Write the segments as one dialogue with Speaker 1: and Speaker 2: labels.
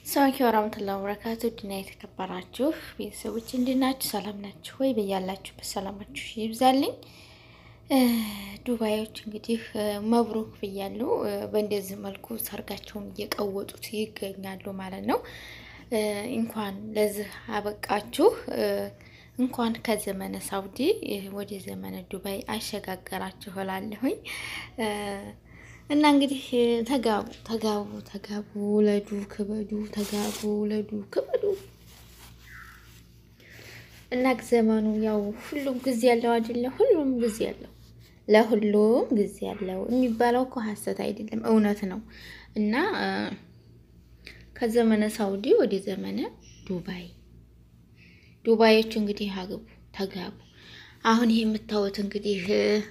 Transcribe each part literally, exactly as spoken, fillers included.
Speaker 1: ሰላም ወራህመቱላሂ ወበረካቱ ዲና የተከበራችሁ ቤተሰቦች እንድናችሁ ሰላም ናችሁ ወይ? በያላችሁ በሰላማችሁ ይብዛልኝ። ዱባዮች እንግዲህ መብሩክ ብያለሁ። በእንደዚህ መልኩ ሰርጋቸውን እየቀወጡት ይገኛሉ ማለት ነው። እንኳን ለዚህ አበቃችሁ። እንኳን ከዘመነ ሳውዲ ወደ ዘመነ ዱባይ አሸጋገራችሁ እላለሁኝ። እና እንግዲህ ተጋቡ ተጋቡ ተጋቡ ለዱ ክበዱ ተጋቡ ለዱ ክበዱ። እና ዘመኑ ያው ሁሉም ጊዜ ያለው አይደለ? ሁሉም ጊዜ ያለው ለሁሉም ጊዜ ያለው የሚባለው እኮ ሐሰት አይደለም፣ እውነት ነው። እና ከዘመነ ሳውዲ ወደ ዘመነ ዱባይ ዱባዮች እንግዲህ አግቡ ተጋቡ። አሁን ይሄ የምታዩት እንግዲህ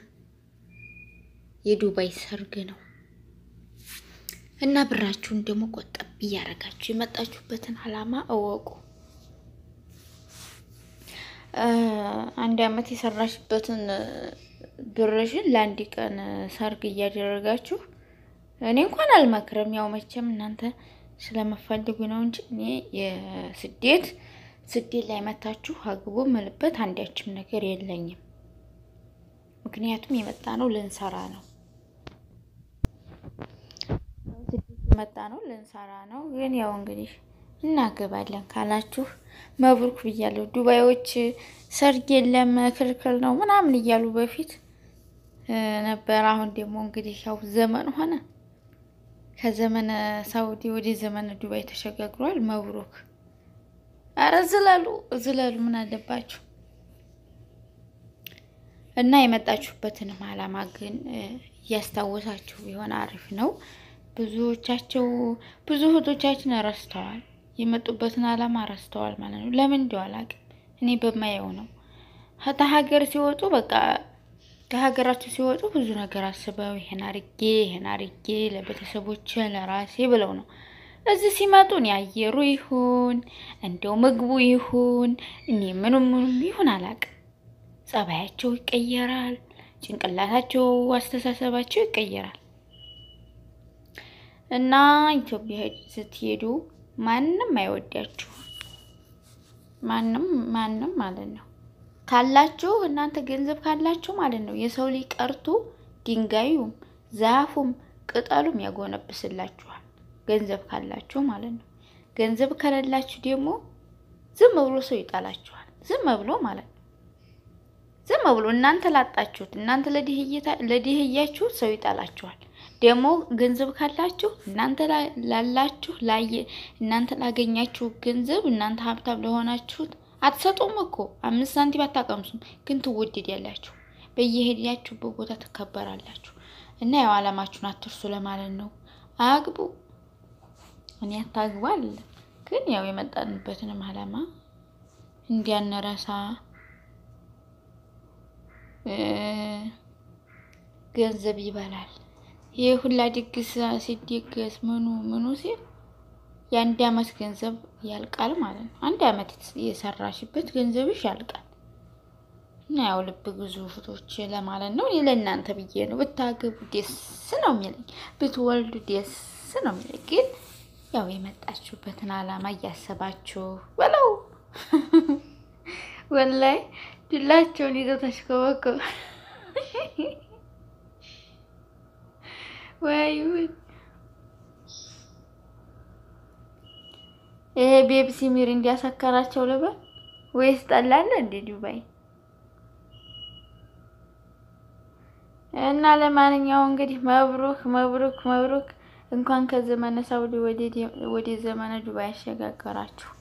Speaker 1: የዱባይ ሰርግ ነው። እና ብራችሁን ደግሞ ቆጠብ እያረጋችሁ የመጣችሁበትን አላማ እወቁ። አንድ አመት የሰራሽበትን ብርሽን ለአንድ ቀን ሰርግ እያደረጋችሁ እኔ እንኳን አልመክርም። ያው መቼም እናንተ ስለመፈልጉ ነው እንጂ እኔ የስደት ስደት ላይ መታችሁ አግቡ መልበት አንዳችም ነገር የለኝም። ምክንያቱም የመጣ ነው ልንሰራ ነው መጣ ነው ልንሰራ ነው። ግን ያው እንግዲህ እናገባለን ካላችሁ መብሩክ ብያለሁ። ዱባዮች ሰርግ የለም ክልክል ነው ምናምን እያሉ በፊት ነበር። አሁን ደግሞ እንግዲህ ያው ዘመን ሆነ። ከዘመነ ሳውዲ ወደ ዘመነ ዱባይ ተሸጋግሯል። መብሩክ። አረ ዝለሉ ዝለሉ ምን አለባችሁ? እና የመጣችሁበትንም አላማ ግን እያስታወሳችሁ ቢሆን አሪፍ ነው። ብዙዎቻቸው ብዙ እህቶቻችን ረስተዋል፣ የመጡበትን አላማ ረስተዋል ማለት ነው። ለምን እንደው አላውቅም። እኔ በማየው ነው። ከሀገር ሲወጡ በቃ ከሀገራቸው ሲወጡ ብዙ ነገር አስበው ይሄን አርጌ ይሄን አርጌ ለቤተሰቦቼ ለራሴ ብለው ነው። እዚህ ሲመጡ ነው ያየሩ ይሁን እንደው ምግቡ ይሁን እኔ ምንም ምንም ይሁን አላውቅም። ጸባያቸው ይቀየራል፣ ጭንቅላታቸው አስተሳሰባቸው ይቀየራል። እና ኢትዮጵያ ስትሄዱ ማንንም አይወዳችሁ፣ ማንንም ማንንም ማለት ነው። ካላችሁ እናንተ ገንዘብ ካላችሁ ማለት ነው የሰው ልጅ ቀርቶ ድንጋዩም ዛፉም ቅጠሉም ያጎነብስላችኋል፣ ገንዘብ ካላችሁ ማለት ነው። ገንዘብ ከሌላችሁ ደግሞ ዝም ብሎ ሰው ይጣላችኋል፣ ዝም ብሎ ማለት ነው። ዝም ብሎ እናንተ ላጣችሁት እናንተ ለዲህየታ ለዲህያችሁ ሰው ይጣላችኋል። ደግሞ ገንዘብ ካላችሁ እናንተ ላላችሁ ላይ እናንተ ላገኛችሁ ገንዘብ እናንተ ሀብታም ለሆናችሁት አትሰጡም እኮ አምስት ሳንቲም አታቀምሱም፣ ግን ትወደዳላችሁ፣ በየሄዳችሁበት ቦታ ትከበራላችሁ። እና ያው አላማችሁን አትርሱ ለማለት ነው። አግቡ። እኔ አታግቡ አይደለም፣ ግን ያው የመጣንበትንም አላማ እንዲያነረሳ ገንዘብ ይበላል። ይሄ ሁላ ድግስ ሲደገስ ምኑ ምኑ ሲል የአንድ አመት ገንዘብ ያልቃል ማለት ነው። አንድ አመት የሰራሽበት ገንዘብሽ ያልቃል። እና ያው ልብ ግዙ ፍቶች ለማለት ነው። እኔ ለእናንተ ብዬ ነው። ብታገቡ ደስ ነው የሚለኝ፣ ብትወልዱ ደስ ነው የሚለኝ። ግን ያው የመጣችሁበትን አላማ እያሰባችሁ በለው። ወላይ ድላቸውን ይዘው ተሽከበከቡ። ወይ ይሄ ቤብሲ ሚር እንዲያሰከራቸው ልበል ወይስ ጠላለ እንደ ዱባይ? እና ለማንኛውም እንግዲህ መብሩክ መብሩክ መብሩክ። እንኳን ከዘመነ ሳውዲ ወደ ወደ ዘመነ ዱባይ አሸጋገራችሁ።